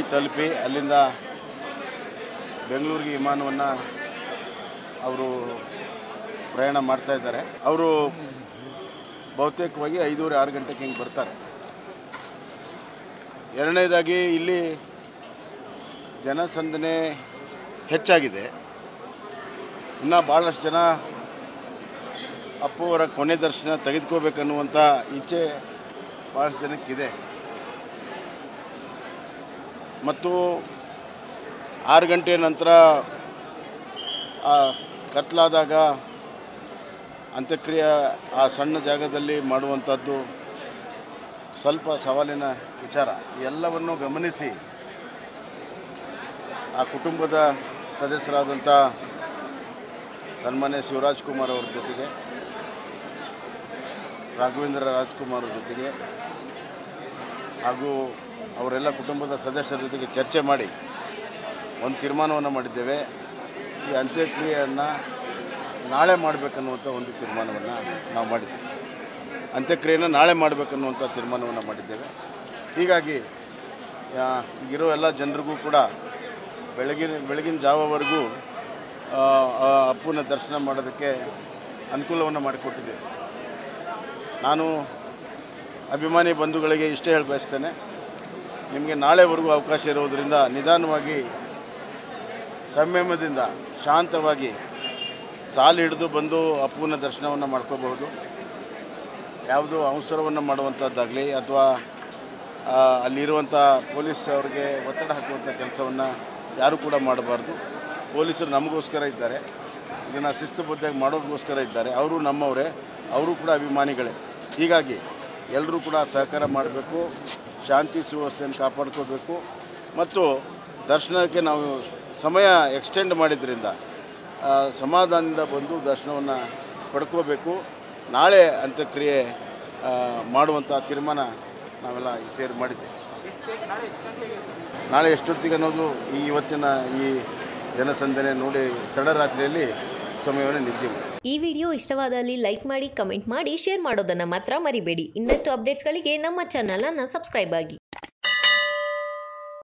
ತಲುಪಿ ಅಲ್ಲಿಂದ ಬೆಂಗಳೂರಿಗೆ ವಿಮಾನವನ್ನು ಅವರು ಪ್ರಯಾಣ ಮಾಡ್ತಾ ಇದ್ದಾರೆ. ಅವರು ಬಹುತೇಕವಾಗಿ 5:30-6 ಗಂಟೆಗೆ ಹಿಂಗೆ ಬರ್ತಾರೆ. ಎರಡನೇದಾಗಿ ಇಲ್ಲಿ ಜನಸಂದಣಿ ಹೆಚ್ಚಾಗಿದೆ. ಇನ್ನು ಭಾಳಷ್ಟು ಜನ ಅಪ್ಪು ಅವರ ಕೊನೆ ದರ್ಶನ ತೆಗೆದುಕೋಬೇಕನ್ನುವಂಥ ಇಚ್ಛೆ ಭಾಳಷ್ಟು ಜನಕ್ಕಿದೆ. ಮತ್ತು 6 ಗಂಟೆ ನಂತರ ಕತ್ಲಾದಾಗ ಅಂತ್ಯಕ್ರಿಯೆ ಆ ಸಣ್ಣ ಜಾಗದಲ್ಲಿ ಮಾಡುವಂಥದ್ದು ಸ್ವಲ್ಪ ಸವಾಲಿನ ವಿಚಾರ. ಎಲ್ಲವನ್ನು ಗಮನಿಸಿ ಆ ಕುಟುಂಬದ ಸದಸ್ಯರಾದಂಥ ಸನ್ಮಾನ್ಯ ಶಿವರಾಜ್ಕುಮಾರ್ ಅವ್ರ ಜೊತೆಗೆ, ರಾಘವೇಂದ್ರ ರಾಜ್ಕುಮಾರ್ ಅವ್ರ ಜೊತೆಗೆ ಹಾಗೂ ಅವರೆಲ್ಲ ಕುಟುಂಬದ ಸದಸ್ಯರ ಜೊತೆಗೆ ಚರ್ಚೆ ಮಾಡಿ ಒಂದು ತೀರ್ಮಾನವನ್ನು ಮಾಡಿದ್ದೇವೆ. ಈ ಅಂತ್ಯಕ್ರಿಯೆಯನ್ನು ನಾಳೆ ಮಾಡಬೇಕನ್ನುವಂಥ ಒಂದು ತೀರ್ಮಾನವನ್ನು ನಾವು ಮಾಡಿದ್ದೇವೆ. ಅಂತ್ಯಕ್ರಿಯೆಯನ್ನು ನಾಳೆ ಮಾಡಬೇಕನ್ನುವಂಥ ತೀರ್ಮಾನವನ್ನು ಮಾಡಿದ್ದೇವೆ. ಹೀಗಾಗಿ ಈಗಿರೋ ಎಲ್ಲ ಜನರಿಗೂ ಕೂಡ ಬೆಳಗಿನ ಜಾವವರೆಗೂ ಅಪ್ಪುನ ದರ್ಶನ ಮಾಡೋದಕ್ಕೆ ಅನುಕೂಲವನ್ನು ಮಾಡಿಕೊಟ್ಟಿದ್ದೇವೆ. ನಾನು ಅಭಿಮಾನಿ ಬಂಧುಗಳಿಗೆ ಇಷ್ಟೇ ಹೇಳಿ ಬಯಸ್ತೇನೆ, ನಿಮಗೆ ನಾಳೆವರೆಗೂ ಅವಕಾಶ ಇರೋದರಿಂದ ನಿಧಾನವಾಗಿ ಸಂಯಮದಿಂದ ಶಾಂತವಾಗಿ ಸಾಲು ಹಿಡಿದು ಬಂದು ಅಪ್ಪುನ ದರ್ಶನವನ್ನು ಮಾಡ್ಕೋಬಹುದು. ಯಾವುದೋ ಅವಸರವನ್ನು ಮಾಡುವಂಥದ್ದಾಗಲಿ ಅಥವಾ ಅಲ್ಲಿರುವಂಥ ಪೊಲೀಸ್ ಅವ್ರಿಗೆ ಒತ್ತಡ ಹಾಕುವಂಥ ಕೆಲಸವನ್ನು ಯಾರೂ ಕೂಡ ಮಾಡಬಾರ್ದು. ಪೊಲೀಸರು ನಮಗೋಸ್ಕರ ಇದ್ದಾರೆ, ಇದನ್ನು ಶಿಸ್ತುಬದ್ಧವಾಗಿ ಮಾಡೋದಕ್ಕೋಸ್ಕರ ಇದ್ದಾರೆ. ಅವರು ನಮ್ಮವರೇ, ಅವರು ಕೂಡ ಅಭಿಮಾನಿಗಳೇ. ಹೀಗಾಗಿ ಎಲ್ಲರೂ ಕೂಡ ಸಹಕಾರ ಮಾಡಬೇಕು, ಶಾಂತಿ ಸುವ್ಯವಸ್ಥೆಯನ್ನು ಕಾಪಾಡ್ಕೋಬೇಕು. ಮತ್ತು ದರ್ಶನಕ್ಕೆ ನಾವು ಸಮಯ ಎಕ್ಸ್ಟೆಂಡ್ ಮಾಡಿದ್ರಿಂದ ಸಮಾಧಾನದಿಂದ ಬಂದು ದರ್ಶನವನ್ನು ಪಡ್ಕೋಬೇಕು. ನಾಳೆ ಅಂತ್ಯಕ್ರಿಯೆ ಮಾಡುವಂಥ ತೀರ್ಮಾನ ನಾವೆಲ್ಲ ಸೇರಿ ಮಾಡಿದ್ದೇವೆ. ನಾಳೆ ಎಷ್ಟೊತ್ತಿಗೆ ಅನ್ನೋದು ಇವತ್ತಿನ ಈ ಜನಸಂದಣಿ ನೋಡಿ ತಡರಾತ್ರಿಯಲ್ಲಿ ಸಮಯವನ್ನು ನಿಗದಿ ಮಾಡಿ. ಈ ವಿಡಿಯೋ ಇಷ್ಟವಾದಲ್ಲಿ ಲೈಕ್ ಮಾಡಿ, ಕಮೆಂಟ್ ಮಾಡಿ, ಶೇರ್ ಮಾಡೋದನ್ನು ಮಾತ್ರ ಮರಿಬೇಡಿ. ಇನ್ನಷ್ಟು ಅಪ್ಡೇಟ್ಸ್ಗಳಿಗೆ ನಮ್ಮ ಚಾನಲನ್ನು ಸಬ್ಸ್ಕ್ರೈಬ್ ಆಗಿ.